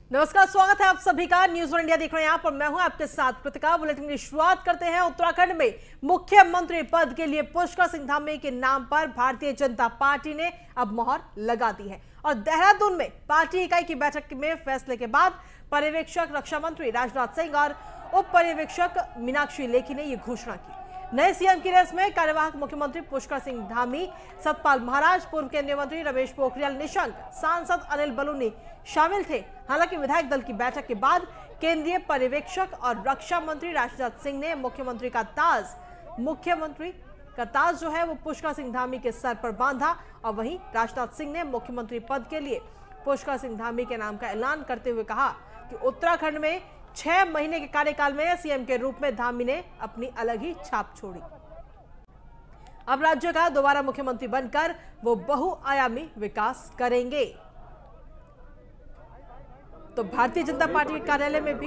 नमस्कार, स्वागत है आप सभी का। न्यूज़ वन इंडिया देख रहे हैं आप और मैं हूं आपके साथ कृतिका। बुलेटिन की शुरुआत करते हैं। उत्तराखंड में मुख्यमंत्री पद के लिए पुष्कर सिंह धामी के नाम पर भारतीय जनता पार्टी ने अब मोहर लगा दी है और देहरादून में पार्टी इकाई की बैठक में फैसले के बाद पर्यवेक्षक रक्षा मंत्री राजनाथ सिंह और उप पर्यवेक्षक मीनाक्षी लेखी ने यह घोषणा की। नए सीएम की रेस में कार्यवाहक मुख्यमंत्री पुष्कर सिंह धामी, सतपाल महाराज, पूर्व केंद्रीय मंत्री रमेश पोखरियाल निशंक, सांसद अनिल बलूनी शामिल थे। हालांकि विधायक दल की बैठक के बाद केंद्रीय पर्यवेक्षक और रक्षा मंत्री राजनाथ सिंह ने मुख्यमंत्री का ताज जो है वो पुष्कर सिंह धामी के सर पर बांधा और वहीं राजनाथ सिंह ने मुख्यमंत्री पद के लिए पुष्कर सिंह धामी के नाम का ऐलान करते हुए कहा कि उत्तराखंड में 6 महीने के कार्यकाल में सीएम के रूप में धामी ने अपनी अलग ही छाप छोड़ी। अब राज्य का दोबारा मुख्यमंत्री बनकर वो बहुआयामी विकास करेंगे। तो भारतीय जनता पार्टी के कार्यालय में भी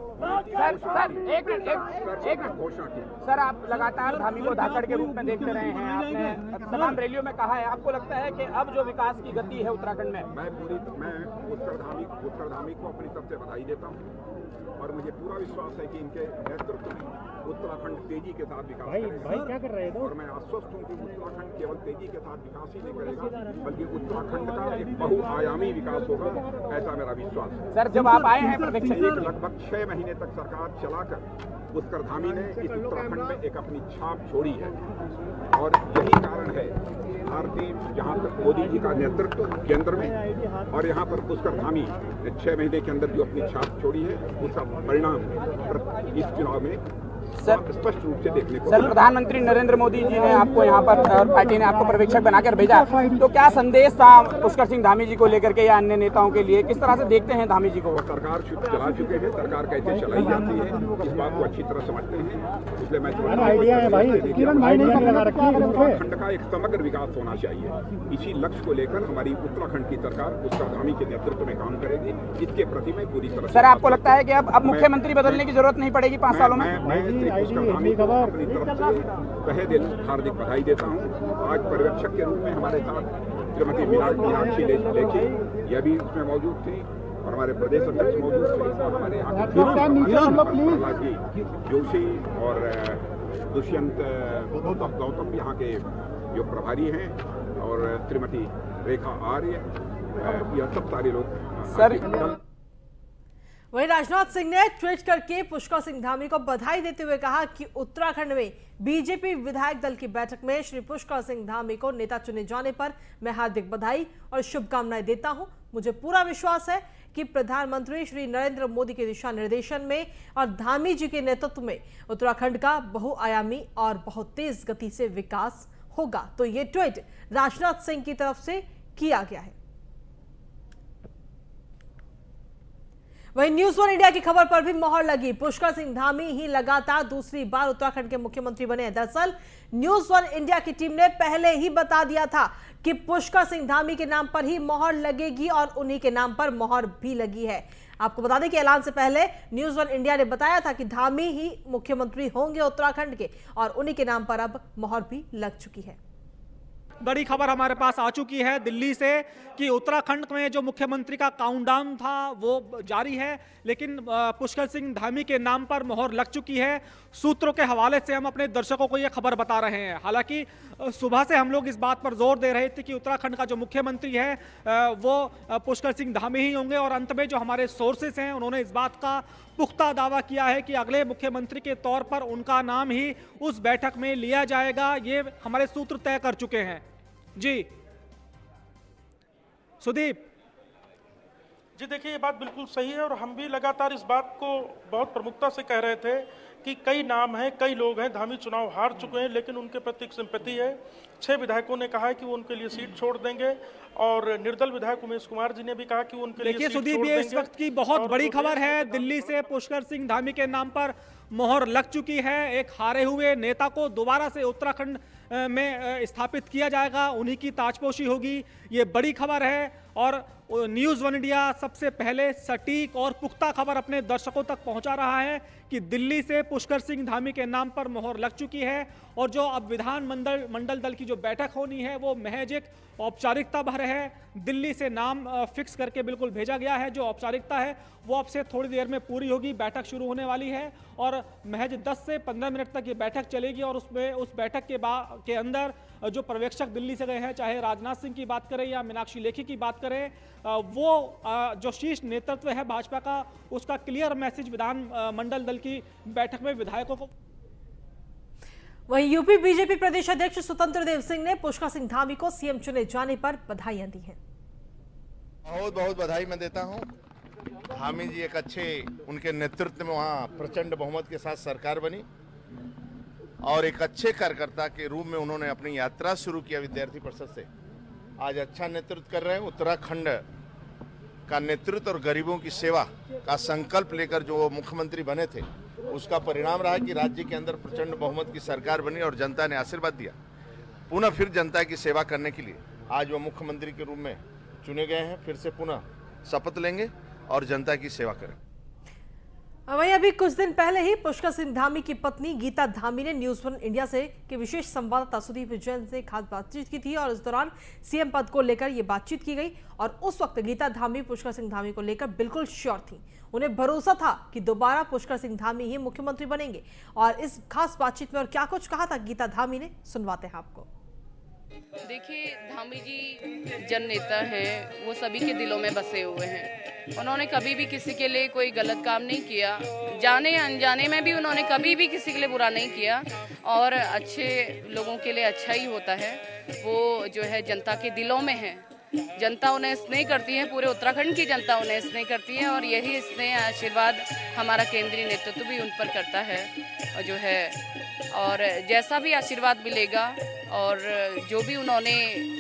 सर आप लगातार धामी को धाकड़ के रूप में देखते रहे हैं, आपने तमाम रैलियों में कहा है, आपको लगता है कि अब जो विकास की गति है उत्तराखंड में? मैं पुष्कर धामी को अपनी तरफ से बधाई देता हूँ और मुझे पूरा विश्वास है कि इनके नेतृत्व में उत्तराखंड तेजी के साथ विकास करेगा। क्या कर रहे हैं? और मैं आश्वस्त हूँ कि उत्तराखंड केवल तेजी के साथ विकास ही नहीं करेगा बल्कि उत्तराखंड का एक बहुआयामी विकास होगा, ऐसा मेरा विश्वास है। सर जब आप आए हैं लगभग 6 महीने तक सरकार चलाकर पुष्कर धामी ने इस उत्तराखंड में एक अपनी छाप छोड़ी है और यही कारण है भारतीय जहाँ तक मोदी जी का नेतृत्व केंद्र में और यहाँ पर पुष्कर धामी 6 महीने के अंदर जो अपनी छाप छोड़ी है उसका परिणाम इस चुनाव में स्पष्ट रूप से देखने को। सर प्रधानमंत्री नरेंद्र मोदी जी ने आपको यहाँ पर और पार्टी ने आपको पर्यवेक्षक बनाकर भेजा, तो क्या संदेश था पुष्कर सिंह धामी जी को लेकर के या अन्य नेताओं के लिए? किस तरह से देखते हैं धामी जी को? सरकार चला चुके हैं, सरकार कैसे चलाई जाती है इस बात को अच्छी तरह समझते हैं, इसलिए मैं उत्तराखंड का एक समग्र विकास होना चाहिए। इसी लक्ष्य को लेकर हमारी उत्तराखंड की सरकार पुष्कर धामी के नेतृत्व में काम करेगी, इसके प्रति मैं पूरी तरह। सर आपको लगता है कि अब मुख्यमंत्री बदलने की जरूरत नहीं पड़ेगी 5 सालों में? पुष्कर धामी को अपनी तरफ से तहे दिल हार्दिक बधाई देता हूँ। आज पर्यवेक्षक के रूप में हमारे साथ श्रीमती मीनाक्षी लेखी यह भी उसमें मौजूद थी और हमारे प्रदेश अध्यक्ष मौजूद थे और हमारे प्रहलाद जी जोशी और दुष्यंत गौतम यहाँ के जो प्रभारी हैं और श्रीमती रेखा आर्य, यह सब सारे लोग सर। वहीं राजनाथ सिंह ने ट्वीट करके पुष्कर सिंह धामी को बधाई देते हुए कहा कि उत्तराखंड में बीजेपी विधायक दल की बैठक में श्री पुष्कर सिंह धामी को नेता चुने जाने पर मैं हार्दिक बधाई और शुभकामनाएं देता हूं। मुझे पूरा विश्वास है कि प्रधानमंत्री श्री नरेंद्र मोदी के दिशा निर्देशन में और धामी जी के नेतृत्व में उत्तराखंड का बहुआयामी और बहुत तेज गति से विकास होगा। तो ये ट्वीट राजनाथ सिंह की तरफ से किया गया है। वहीं न्यूज़ वन इंडिया की खबर पर भी मोहर लगी। पुष्कर सिंह धामी ही लगातार दूसरी बार उत्तराखंड के मुख्यमंत्री बने। दरअसल न्यूज़ वन इंडिया की टीम ने पहले ही बता दिया था कि पुष्कर सिंह धामी के नाम पर ही मोहर लगेगी और उन्हीं के नाम पर मोहर भी लगी है। आपको बता दें कि ऐलान से पहले न्यूज़ वन इंडिया ने बताया था कि धामी ही मुख्यमंत्री होंगे उत्तराखंड के और उन्हीं के नाम पर अब मोहर भी लग चुकी है। बड़ी खबर हमारे पास आ चुकी है दिल्ली से कि उत्तराखंड में जो मुख्यमंत्री का काउंटडाउन था वो जारी है, लेकिन पुष्कर सिंह धामी के नाम पर मोहर लग चुकी है। सूत्रों के हवाले से हम अपने दर्शकों को ये खबर बता रहे हैं। हालांकि सुबह से हम लोग इस बात पर जोर दे रहे थे कि उत्तराखंड का जो मुख्यमंत्री है वो पुष्कर सिंह धामी ही होंगे और अंत में जो हमारे सोर्सेस हैं उन्होंने इस बात का पुख्ता दावा किया है कि अगले मुख्यमंत्री के तौर पर उनका नाम ही उस बैठक में लिया जाएगा। ये हमारे सूत्र तय कर चुके हैं। जी सुदीप जी, देखिए ये बात बिल्कुल सही है और हम भी लगातार इस बात को बहुत प्रमुखता से कह रहे थे कि कई नाम हैं, कई लोग हैं, धामी चुनाव हार चुके हैं लेकिन उनके प्रति सिंपैथी है। 6 विधायकों ने कहा है कि वो उनके लिए सीट छोड़ देंगे और निर्दल विधायक उमेश कुमार जी ने भी कहा कि वो उनके लिए सीट छोड़ देंगे। सुदीप, ये इस वक्त की बहुत बड़ी खबर है। दिल्ली से पुष्कर सिंह धामी के नाम पर मोहर लग चुकी है। एक हारे हुए नेता को दोबारा से उत्तराखंड में स्थापित किया जाएगा, उन्हीं की ताजपोशी होगी। ये बड़ी खबर है और न्यूज़ वन इंडिया सबसे पहले सटीक और पुख्ता खबर अपने दर्शकों तक पहुंचा रहा है कि दिल्ली से पुष्कर सिंह धामी के नाम पर मोहर लग चुकी है और जो अब मंडल दल की जो बैठक होनी है वो महज एक औपचारिकता भर है। दिल्ली से नाम फिक्स करके बिल्कुल भेजा गया है। जो औपचारिकता है वो अब से थोड़ी देर में पूरी होगी। बैठक शुरू होने वाली है और महज 10 से 15 मिनट तक ये बैठक चलेगी और उस बैठक के अंदर जो पर्यवेक्षक दिल्ली से गए हैं, चाहे राजनाथ सिंह की बात करें या मीनाक्षी लेखी की बात करें, वो जो शीर्ष नेतृत्व है भाजपा का, उसका क्लियर मैसेज विधान मंडल दल की बैठक में विधायकों को। वहीं यूपी बीजेपी प्रदेश अध्यक्ष स्वतंत्र देव सिंह ने पुष्कर सिंह धामी को सीएम चुने जाने पर बधाइयां दी हैं। बहुत बहुत बधाई मैं देता हूं। धामी जी एक अच्छे, उनके नेतृत्व में वहां प्रचंड बहुमत के साथ सरकार बनी और एक अच्छे कार्यकर्ता के रूप में उन्होंने अपनी यात्रा शुरू किया विद्यार्थी परिषद से। आज अच्छा नेतृत्व कर रहे हैं। उत्तराखंड का नेतृत्व और गरीबों की सेवा का संकल्प लेकर जो मुख्यमंत्री बने थे, उसका परिणाम रहा कि राज्य के अंदर प्रचंड बहुमत की सरकार बनी और जनता ने आशीर्वाद दिया। पुनः फिर जनता की सेवा करने के लिए आज वो मुख्यमंत्री के रूप में चुने गए हैं। फिर से पुनः शपथ लेंगे और जनता की सेवा करेंगे। वहीं अभी कुछ दिन पहले ही पुष्कर सिंह धामी की पत्नी गीता धामी ने न्यूज 1 इंडिया से के विशेष संवाददाता सुदीप जैन से खास बातचीत की थी और इस दौरान सीएम पद को लेकर यह बातचीत की गई और उस वक्त गीता धामी पुष्कर सिंह धामी को लेकर बिल्कुल श्योर थी। उन्हें भरोसा था कि दोबारा पुष्कर सिंह धामी ही मुख्यमंत्री बनेंगे। और इस खास बातचीत में और क्या कुछ कहा था गीता धामी ने, सुनवाते हैं आपको। देखिए, धामी जी जन नेता हैं, वो सभी के दिलों में बसे हुए हैं। उन्होंने कभी भी किसी के लिए कोई गलत काम नहीं किया, जाने अनजाने में भी उन्होंने कभी भी किसी के लिए बुरा नहीं किया और अच्छे लोगों के लिए अच्छा ही होता है। वो जो है जनता के दिलों में है। जनता उन्हें स्नेह करती है, पूरे उत्तराखंड की जनता उन्हें स्नेह करती है और यही स्नेह आशीर्वाद हमारा केंद्रीय नेतृत्व भी उन पर करता है और जो है और जैसा भी आशीर्वाद मिलेगा और जो भी उन्होंने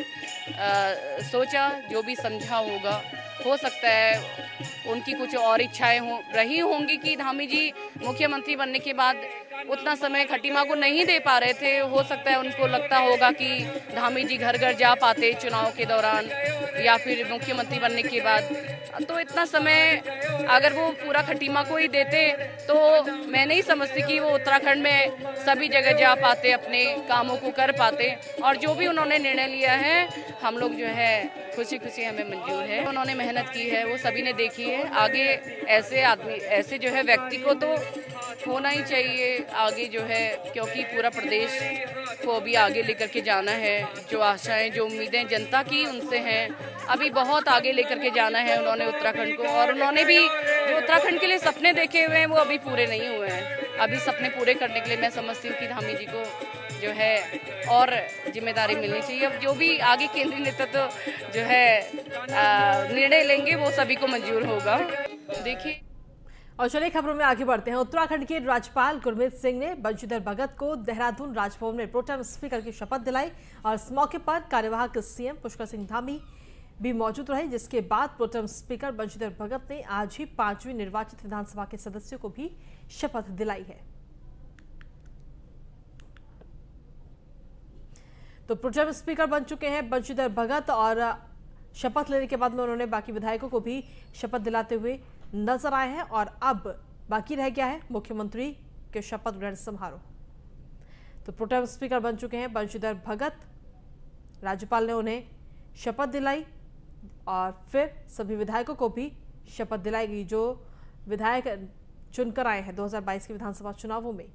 सोचा, जो भी समझा होगा, हो सकता है उनकी कुछ और इच्छाएं रही होंगी कि धामी जी मुख्यमंत्री बनने के बाद उतना समय खटीमा को नहीं दे पा रहे थे। हो सकता है उनको लगता होगा कि धामी जी घर घर जा पाते चुनाव के दौरान या फिर मुख्यमंत्री बनने के बाद, तो इतना समय अगर वो पूरा खटीमा को ही देते तो मैं नहीं समझती कि वो उत्तराखंड में सभी जगह जा पाते, अपने कामों को कर पाते। और जो भी उन्होंने निर्णय लिया है हम लोग जो है खुशी खुशी हमें मंजूर है। उन्होंने मेहनत की है, वो सभी ने देखी है। आगे ऐसे आदमी, ऐसे जो है व्यक्ति को तो होना ही चाहिए आगे जो है, क्योंकि पूरा प्रदेश को भी आगे लेकर के जाना है। जो आशाएं, जो उम्मीदें जनता की उनसे हैं, अभी बहुत आगे लेकर के जाना है उन्होंने उत्तराखंड को। और उन्होंने भी जो उत्तराखंड के लिए सपने देखे हुए हैं वो अभी पूरे नहीं हुए हैं। अभी सपने पूरे करने के लिए मैं समझती हूँ कि धामी जी को जो है और जिम्मेदारी मिलनी चाहिए। अब जो भी आगे केंद्रीय नेतृत्व जो है निर्णय लेंगे वो सभी को मंजूर होगा। देखिए, और चलिए खबरों में आगे बढ़ते हैं। उत्तराखंड के राज्यपाल गुरमीत सिंह ने बंशीधर भगत को देहरादून राजभवन में प्रोटेम स्पीकर की शपथ दिलाई और इस मौके पर कार्यवाहक सीएम पुष्कर सिंह धामी भी मौजूद रहे, जिसके बाद प्रोटेम स्पीकर बंशीधर भगत ने आज ही 5वीं निर्वाचित विधानसभा के सदस्यों को भी शपथ दिलाई है। तो प्रोटेम स्पीकर बन चुके हैं बंशीधर भगत और शपथ लेने के बाद में उन्होंने बाकी विधायकों को भी शपथ दिलाते हुए नजर आए हैं। और अब बाकी रह गया है मुख्यमंत्री के शपथ ग्रहण समारोह। तो प्रोटेम स्पीकर बन चुके हैं बंशीधर भगत, राज्यपाल ने उन्हें शपथ दिलाई और फिर सभी विधायकों को भी शपथ दिलाई गई जो विधायक चुनकर आए हैं 2022 के विधानसभा चुनावों में।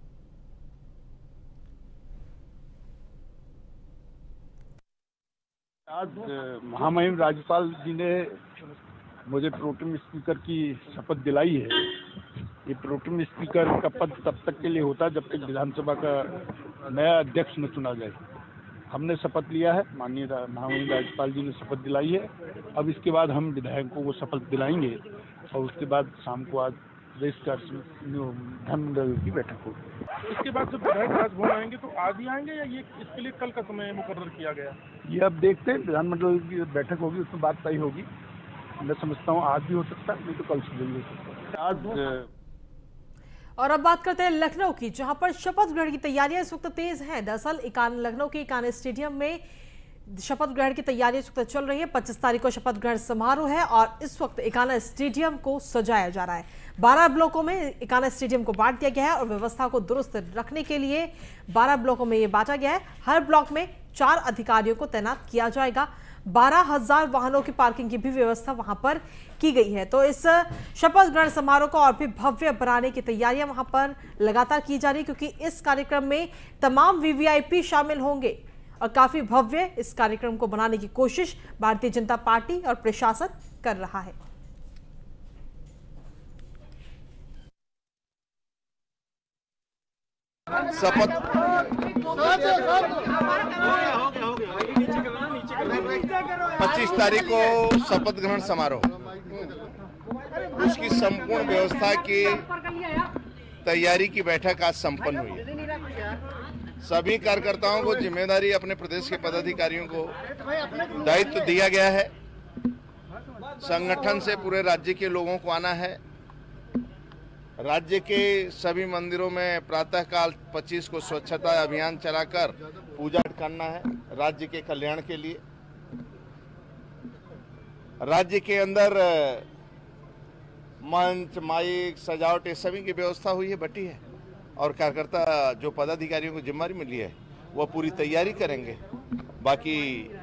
आज महामहिम राज्यपाल जी ने मुझे प्रोटेम स्पीकर की शपथ दिलाई है। ये प्रोटेम स्पीकर का पद तब तक के लिए होता है जब तक विधानसभा का नया अध्यक्ष न चुना जाए। हमने शपथ लिया है, माननीय महामहिम राज्यपाल जी ने शपथ दिलाई है। अब इसके बाद हम विधायकों को शपथ दिलाएंगे और उसके बाद शाम को आज प्रदेश का विधानमंडल की बैठक होगी। इसके बाद जब विधायक राजभवन आएंगे तो आज ही आएंगे या ये इसके लिए कल का समय मुकर्रर किया गया? ये अब देखते हैं, विधानमंडल की बैठक होगी उसमें बात तय होगी। मैं समझता हूँ आज भी हो सकता है, नहीं तो कल सुबह भी हो सकता है। आज और अब बात करते हैं लखनऊ की, जहां पर शपथ ग्रहण की तैयारियां इस वक्त तेज हैं। दरअसल लखनऊ के इकाना स्टेडियम में शपथ ग्रहण की तैयारी इस वक्त चल रही है। 25 तारीख को शपथ ग्रहण समारोह है और इस वक्त इकाना स्टेडियम को सजाया जा रहा है। 12 ब्लॉकों में इकाना स्टेडियम को बांट दिया गया है और व्यवस्था को दुरुस्त रखने के लिए 12 ब्लॉकों में ये बांटा गया है। हर ब्लॉक में 4 अधिकारियों को तैनात किया जाएगा। 12,000 वाहनों की पार्किंग की भी व्यवस्था वहां पर की गई है। तो इस शपथ ग्रहण समारोह को और भी भव्य बनाने की तैयारियां वहां पर लगातार की जा रही, क्योंकि इस कार्यक्रम में तमाम वीवीआईपी शामिल होंगे और काफी भव्य इस कार्यक्रम को बनाने की कोशिश भारतीय जनता पार्टी और प्रशासन कर रहा है। शपथ 25 तारीख को शपथ ग्रहण समारोह, उसकी संपूर्ण व्यवस्था की तैयारी की बैठक आज संपन्न हुई है। सभी कार्यकर्ताओं को जिम्मेदारी, अपने प्रदेश के पदाधिकारियों को दायित्व दिया गया है। संगठन से पूरे राज्य के लोगों को आना है। राज्य के सभी मंदिरों में प्रातःकाल 25 को स्वच्छता अभियान चलाकर पूजा करना है, राज्य के कल्याण के लिए। राज्य के अंदर मंच, माइक, सजावट, ये सभी की व्यवस्था हुई है, बटी है और कार्यकर्ता जो पदाधिकारियों को जिम्मेदारी मिली है वह पूरी तैयारी करेंगे। बाकी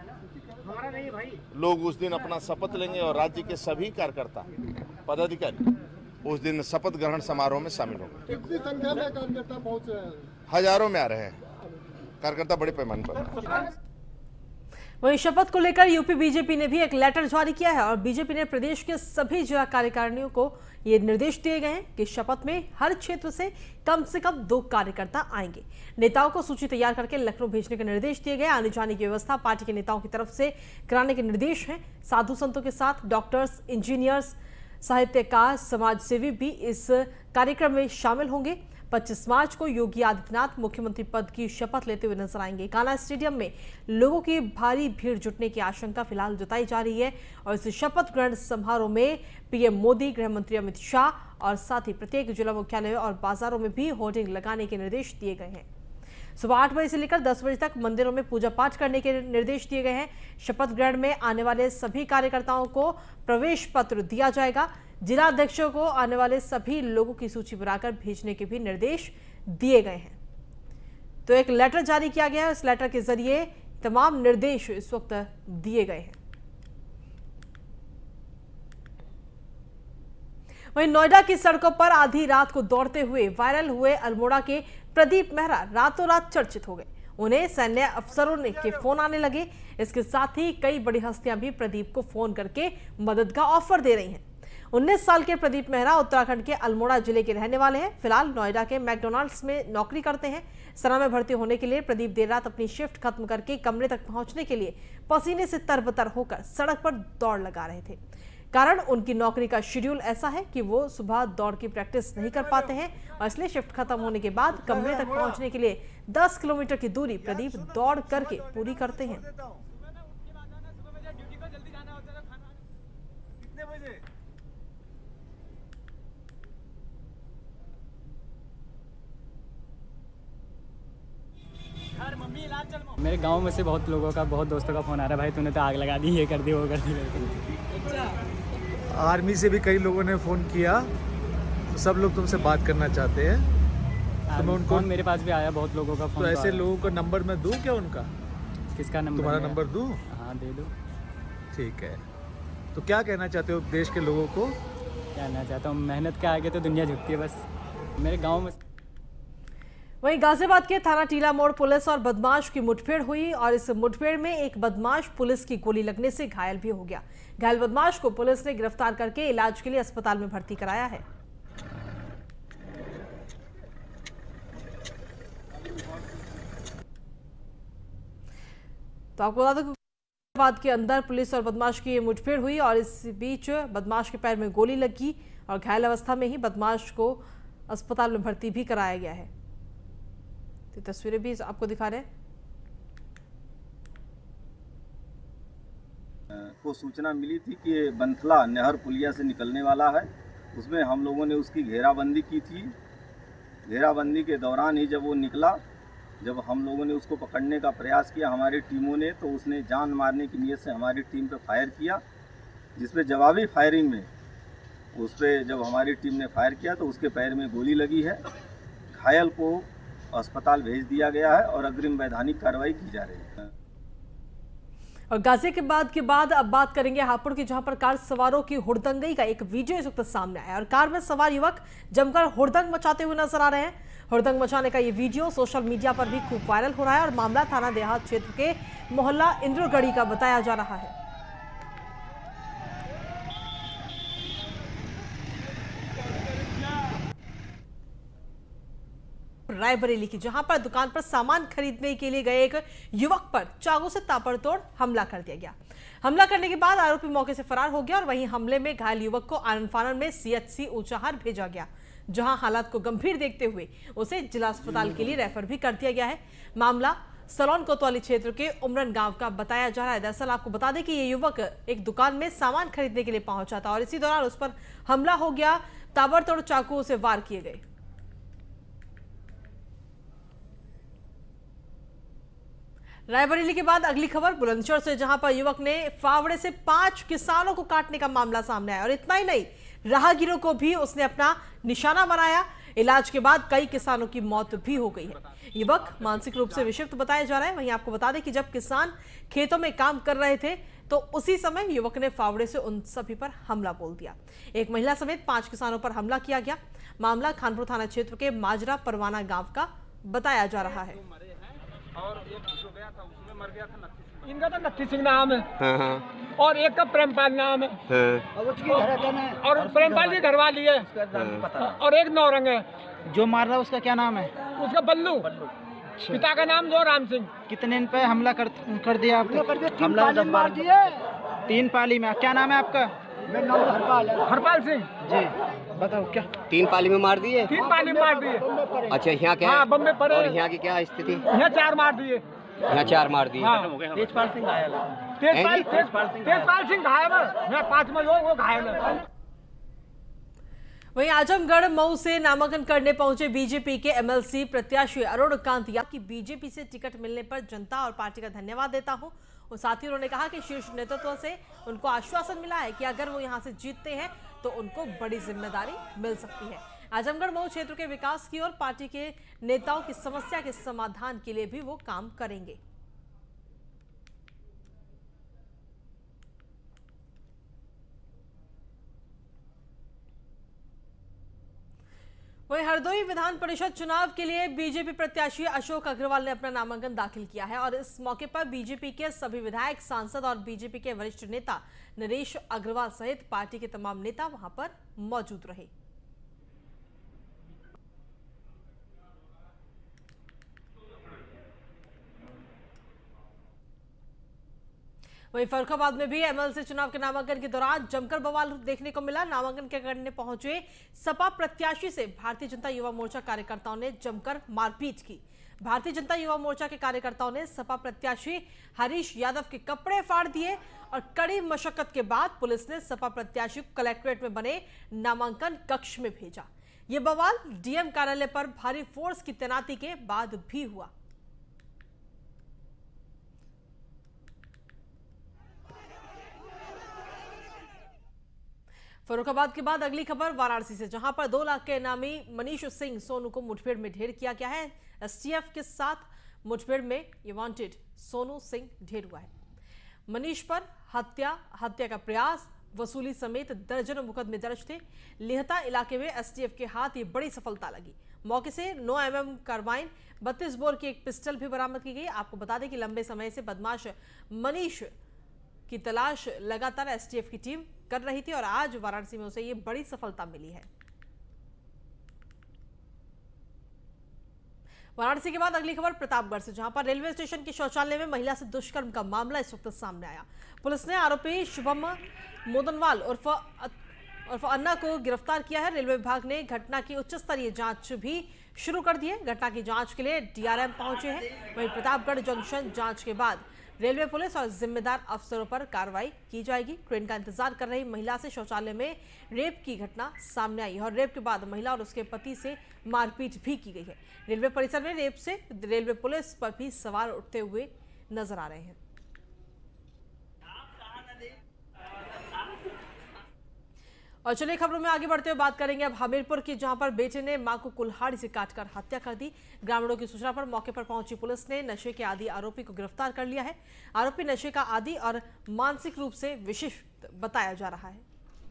लोग उस दिन अपना शपथ लेंगे और राज्य के सभी कार्यकर्ता, पदाधिकारी उस दिन शपथ ग्रहण समारोह में शामिल होंगे। कितनी संख्या में कार्यकर्ता पहुंच रहे हैं? हजारों में आ रहे हैं कार्यकर्ता, बड़े पैमाने पर। वहीं शपथ को लेकर यूपी बीजेपी ने भी एक लेटर जारी किया है और बीजेपी ने प्रदेश के सभी जिला कार्यकारिणियों को ये निर्देश दिए गए हैं कि शपथ में हर क्षेत्र से कम 2 कार्यकर्ता आएंगे। नेताओं को सूची तैयार करके लखनऊ भेजने के निर्देश दिए गए। आने जाने की व्यवस्था पार्टी के नेताओं की तरफ से कराने के निर्देश हैं। साधु संतों के साथ डॉक्टर्स, इंजीनियर्स, साहित्यकार, समाजसेवी भी इस कार्यक्रम में शामिल होंगे। 25 मार्च को योगी आदित्यनाथ मुख्यमंत्री पद की शपथ लेते हुए नजर आएंगे। कान्हा स्टेडियम में लोगों की भारी भीड़ जुटने की आशंका फिलहाल जताई जा रही है और इस शपथ ग्रहण समारोह में पीएम मोदी, गृह मंत्री अमित शाह और साथ ही प्रत्येक जिला मुख्यालय और बाजारों में भी होर्डिंग लगाने के निर्देश दिए गए हैं। सुबह 8 बजे से लेकर 10 बजे तक मंदिरों में पूजा पाठ करने के निर्देश दिए गए हैं। शपथ ग्रहण में आने वाले सभी कार्यकर्ताओं को प्रवेश पत्र दिया जाएगा। जिला अध्यक्षों को आने वाले सभी लोगों की सूची बनाकर भेजने के भी निर्देश दिए गए हैं। तो एक लेटर जारी किया गया है, इस लेटर के जरिए तमाम निर्देश इस वक्त दिए गए हैं। वहीं नोएडा की सड़कों पर आधी रात को दौड़ते हुए वायरल हुए अल्मोड़ा के प्रदीप मेहरा रातों रात चर्चित हो गए। उन्हें सैन्य अफसरों के फोन आने लगे। इसके साथ ही कई बड़ी हस्तियां भी प्रदीप को फोन करके मदद का ऑफर दे रही हैं। 19 साल के प्रदीप मेहरा उत्तराखंड के अल्मोड़ा जिले के रहने वाले हैं। फिलहाल नोएडा के मैकडॉनल्ड्स में नौकरी करते हैं। सेना में भर्ती होने के लिए प्रदीप देर रात अपनी शिफ्ट खत्म करके कमरे तक पहुंचने के लिए पसीने से तरबतर होकर सड़क पर दौड़ लगा रहे थे। कारण उनकी नौकरी का शेड्यूल ऐसा है कि वो सुबह दौड़ की प्रैक्टिस नहीं कर पाते हैं और इसलिए शिफ्ट खत्म होने के बाद कमरे तक पहुंचने के लिए 10 किलोमीटर की दूरी प्रदीप दौड़ करके पूरी करते हैं। मेरे गांव में से बहुत लोगों का, बहुत दोस्तों का फोन आ रहा है, भाई तूने तो आग लगा दी, ये कर दी, वो कर दी। आर्मी से भी कई लोगों ने फ़ोन किया, तो सब लोग तुमसे बात करना चाहते हैं। तो मैं उनको, मेरे पास भी आया बहुत लोगों का फोन। तो ऐसे लोगों का नंबर मैं दूं क्या उनका? किसका नंबर? तुम्हारा नंबर दूं? हाँ दे दो। ठीक है। तो क्या कहना चाहते हो देश के लोगों को? कहना चाहता हूँ मेहनत के आगे तो दुनिया झुकती है बस। मेरे गाँव में। वहीं गाजियाबाद के थाना टीला मोड़ पुलिस और बदमाश की मुठभेड़ हुई और इस मुठभेड़ में एक बदमाश पुलिस की गोली लगने से घायल भी हो गया। घायल बदमाश को पुलिस ने गिरफ्तार करके इलाज के लिए अस्पताल में भर्ती कराया है। तो आपको बता दें गाजियाबाद के अंदर पुलिस और बदमाश की मुठभेड़ हुई और इस बीच बदमाश के पैर में गोली लगी और घायल अवस्था में ही बदमाश को अस्पताल में भर्ती भी कराया गया है। तो तस्वीरें भी आपको दिखा रहे हैं। को सूचना मिली थी कि बंथला नहर पुलिया से निकलने वाला है। उसमें हम लोगों ने उसकी घेराबंदी की थी। घेराबंदी के दौरान ही जब वो निकला जब हम लोगों ने उसको पकड़ने का प्रयास किया हमारी टीमों ने, तो उसने जान मारने की नीयत से हमारी टीम पे फायर किया, जिसपे जवाबी फायरिंग में उस पर जब हमारी टीम ने फायर किया तो उसके पैर में गोली लगी है। घायल को अस्पताल भेज दिया गया है और अग्रिम वैधानिक कार्रवाई की जा रही है। और गाजियाबाद के बाद अब बात करेंगे हापुड़ की, जहां पर कार सवारों की हुड़दंगई का एक वीडियो इस वक्त सामने आया और कार में सवार युवक जमकर हुड़दंग मचाते हुए नजर आ रहे हैं। हुड़दंग मचाने का ये वीडियो सोशल मीडिया पर भी खूब वायरल हो रहा है और मामला थाना देहात क्षेत्र के मोहल्ला इंद्रगढ़ी का बताया जा रहा है। रायबरेली की, जहां पर दुकान पर सामान खरीदने के लिए गए एक युवक पर चाकू से ताबड़तोड़ हमला कर दिया गया। हमला करने के बाद आरोपी मौके से फरार हो गया और वहीं हमले में घायल युवक को आनंद फानन में सीएचसी ऊंचाहार भेजा गया, जहां हालात को गंभीर देखते हुए उसे जिला अस्पताल के लिए रेफर भी कर दिया गया है। मामला सलोन कोतवाली क्षेत्र के उमरन गांव का बताया जा रहा है। दरअसल आपको बता दें कि ये युवक एक दुकान में सामान खरीदने के लिए पहुंचा था और इसी दौरान उस पर हमला हो गया। ताबड़तोड़ चाकू से वार किए गए। रायबरेली के बाद अगली खबर बुलंदशहर से, जहां पर युवक ने फावड़े से 5 किसानों को काटने का मामला सामने आया और इतना ही नहीं, राहगीरों को भी उसने अपना निशाना बनाया। इलाज के बाद कई किसानों की मौत भी हो गई है। युवक मानसिक रूप से विक्षिप्त बताया जा रहा है। वहीं आपको बता दें कि जब किसान खेतों में काम कर रहे थे तो उसी समय युवक ने फावड़े से उन सभी पर हमला बोल दिया। एक महिला समेत 5 किसानों पर हमला किया गया। मामला खानपुर थाना क्षेत्र के माजरा परवाना गांव का बताया जा रहा है। और एक जो गया था उसमें मर गया था इनका तो नत्थी सिंह नाम है। हाँ। और एक का प्रेमपाल नाम है। हाँ। और प्रेमपाल जी घर वाली है। और एक नौरंग है। जो मार रहा उसका क्या नाम है? उसका बल्लू। पिता का नाम जो राम सिंह। कितने पे हमला कर दिया आपने? हमला 3 पाली में। क्या नाम है आपका? हरपाल सिंह जी। बताओ क्या 3 पाली में मार दिए? 3 पाली में मार दिए। अच्छा, यहाँ क्या? हाँ, बम्बे पड़े। और यहाँ की क्या स्थिति? यहाँ 4 मार दिए। यहाँ 4 मार दिए। हाँ। तेजपाल सिंह घायल है। तेजपाल सिंह घायल है। 5 में वो घायल है। वहीं आजमगढ़ मऊ से नामांकन करने पहुंचे बीजेपी के एमएलसी प्रत्याशी अरुण कांतिया की बीजेपी से टिकट मिलने पर जनता और पार्टी का धन्यवाद देता हूं। और साथ ही उन्होंने कहा कि शीर्ष नेतृत्व से उनको आश्वासन मिला है कि अगर वो यहां से जीतते हैं तो उनको बड़ी जिम्मेदारी मिल सकती है। आजमगढ़ मऊ क्षेत्र के विकास की और पार्टी के नेताओं की समस्या के समाधान के लिए भी वो काम करेंगे। वहीं हरदोई विधान परिषद चुनाव के लिए बीजेपी प्रत्याशी अशोक अग्रवाल ने अपना नामांकन दाखिल किया है और इस मौके पर बीजेपी के सभी विधायक, सांसद और बीजेपी के वरिष्ठ नेता नरेश अग्रवाल सहित पार्टी के तमाम नेता वहां पर मौजूद रहे। वहीं फर्रुखाबाद में भी एमएलसी चुनाव के नामांकन के दौरान जमकर बवाल देखने को मिला। नामांकन के करने पहुंचे सपा प्रत्याशी से भारतीय जनता युवा मोर्चा कार्यकर्ताओं ने जमकर मारपीट की। भारतीय जनता युवा मोर्चा के कार्यकर्ताओं ने सपा प्रत्याशी हरीश यादव के कपड़े फाड़ दिए और कड़ी मशक्कत के बाद पुलिस ने सपा प्रत्याशी को कलेक्ट्रेट में बने नामांकन कक्ष में भेजा। ये बवाल डीएम कार्यालय पर भारी फोर्स की तैनाती के बाद भी हुआ। फर्रुखाबाद के बाद अगली खबर वाराणसी से, जहां पर 2 लाख के इनामी मनीष सिंह सोनू को मुठभेड़ में ढेर किया गया है। एसटीएफ के साथ मुठभेड़ में ये वांटेड सोनू सिंह ढेर हुआ है। मनीष पर हत्या का प्रयास, वसूली समेत दर्जनों मुकदमे दर्ज थे। लिहता इलाके में एसटीएफ के हाथ ये बड़ी सफलता लगी। मौके से 9 mm कार्बाइन, 32 बोर की एक पिस्टल भी बरामद की गई। आपको बता दें कि लंबे समय से बदमाश मनीष की तलाश लगातार एसटीएफ की टीम कर रही थी और आज वाराणसी में उसे ये बड़ी सफलता मिली है। वाराणसी के बाद अगली खबर प्रतापगढ़ से, जहां पर रेलवे स्टेशन के शौचालय में महिला से दुष्कर्म का मामला इस वक्त सामने आया। पुलिस ने आरोपी शुभम मोदनवाल उर्फ अन्ना को गिरफ्तार किया है। रेलवे विभाग ने घटना की उच्च स्तरीय जांच भी शुरू कर दी है। घटना की जांच के लिए डीआरएम पहुंचे हैं। वहीं प्रतापगढ़ जंक्शन जांच के बाद रेलवे पुलिस और जिम्मेदार अफसरों पर कार्रवाई की जाएगी। ट्रेन का इंतजार कर रही महिला से शौचालय में रेप की घटना सामने आई है और रेप के बाद महिला और उसके पति से मारपीट भी की गई है। रेलवे परिसर में रेप से रेलवे पुलिस पर भी सवाल उठते हुए नजर आ रहे हैं। और चलिए खबरों में आगे बढ़ते हुए बात करेंगे अब हमीरपुर की, जहां पर बेटे ने मां को कुल्हाड़ी से काटकर हत्या कर दी। ग्रामीणों की सूचना पर मौके पर पहुंची पुलिस ने नशे के आदी आरोपी को गिरफ्तार कर लिया है। आरोपी नशे का आदी और मानसिक रूप से विशिष्ट बताया जा रहा है।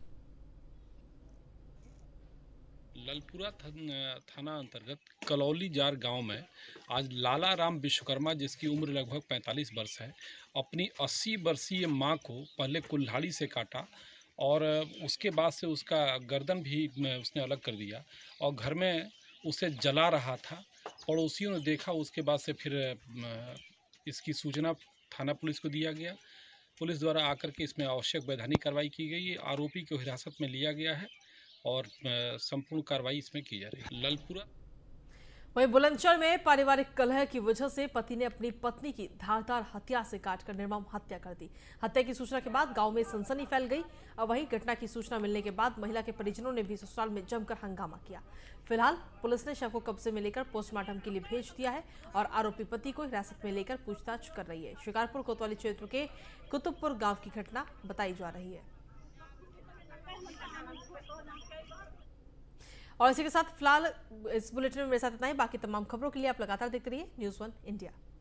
ललपुरा थाना अंतर्गत कलौली जार गांव में आज लाला राम विश्वकर्मा, जिसकी उम्र लगभग 45 वर्ष है, अपनी 80 वर्षीय मां को पहले कुल्हाड़ी से काटा और उसके बाद से उसका गर्दन भी उसने अलग कर दिया और घर में उसे जला रहा था। पड़ोसियों ने देखा, उसके बाद से फिर इसकी सूचना थाना पुलिस को दिया गया। पुलिस द्वारा आकर के इसमें आवश्यक वैधानिक कार्रवाई की गई। आरोपी को हिरासत में लिया गया है और संपूर्ण कार्रवाई इसमें की जा रही है। ललपुरा वहीं बुलंदशहर में पारिवारिक कलह की वजह से पति ने अपनी पत्नी की धारदार हथियार से काटकर निर्मम हत्या कर दी। हत्या की सूचना के बाद गांव में सनसनी फैल गई और वहीं घटना की सूचना मिलने के बाद महिला के परिजनों ने भी ससुराल में जमकर हंगामा किया। फिलहाल पुलिस ने शव को कब्जे में लेकर पोस्टमार्टम के लिए भेज दिया है और आरोपी पति को हिरासत में लेकर पूछताछ कर रही है। शिकारपुर कोतवाली क्षेत्र के कुतुबपुर गाँव की घटना बताई जा रही है। और इसी के साथ फिलहाल इस बुलेटिन में मेरे साथ इतना ही। बाकी तमाम खबरों के लिए आप लगातार देखते रहिए न्यूज़ 1 इंडिया।